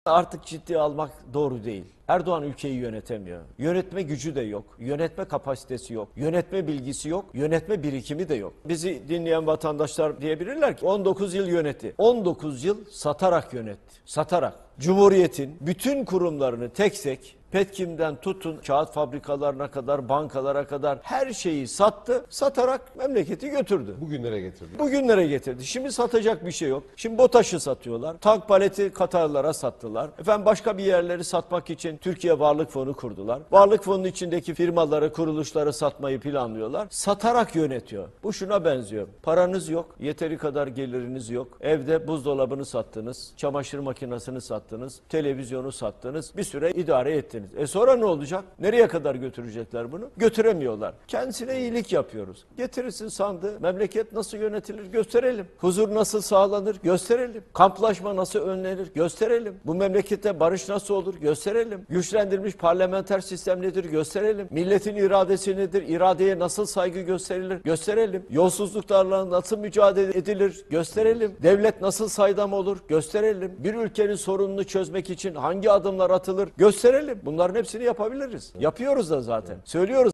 Artık ciddiye almak doğru değil. Erdoğan ülkeyi yönetemiyor. Yönetme gücü de yok. Yönetme kapasitesi yok. Yönetme bilgisi yok. Yönetme birikimi de yok. Bizi dinleyen vatandaşlar diyebilirler ki 19 yıl yönetti. 19 yıl satarak yönetti. Satarak. Cumhuriyetin bütün kurumlarını tek tek Petkim'den tutun kağıt fabrikalarına kadar, bankalara kadar her şeyi sattı. Satarak memleketi götürdü. Bugünlere getirdi. Bugünlere getirdi. Şimdi satacak bir şey yok. Şimdi BOTAŞ'ı satıyorlar. Tank paleti Katarlara sattılar. Efendim başka bir yerleri satmak için Türkiye Varlık Fonu kurdular. Varlık Fonu'nun içindeki firmaları, kuruluşları satmayı planlıyorlar. Satarak yönetiyor. Bu şuna benziyor. Paranız yok, yeteri kadar geliriniz yok. Evde buzdolabını sattınız, çamaşır makinesini sattınız, televizyonu sattınız. Bir süre idare ettiniz. Sonra ne olacak? Nereye kadar götürecekler bunu? Götüremiyorlar. Kendisine iyilik yapıyoruz. Getirirsin sandığı. Memleket nasıl yönetilir? Gösterelim. Huzur nasıl sağlanır? Gösterelim. Kamplaşma nasıl önlenir? Gösterelim. Bu memlekette barış nasıl olur? Gösterelim. Güçlendirilmiş parlamenter sistem nedir? Gösterelim. Milletin iradesi nedir? İradeye nasıl saygı gösterilir? Gösterelim. Yolsuzluklarla nasıl mücadele edilir? Gösterelim. Devlet nasıl saydam olur? Gösterelim. Bir ülkenin sorununu çözmek için hangi adımlar atılır? Gösterelim. Bunların hepsini yapabiliriz. Yapıyoruz da zaten. Söylüyoruz.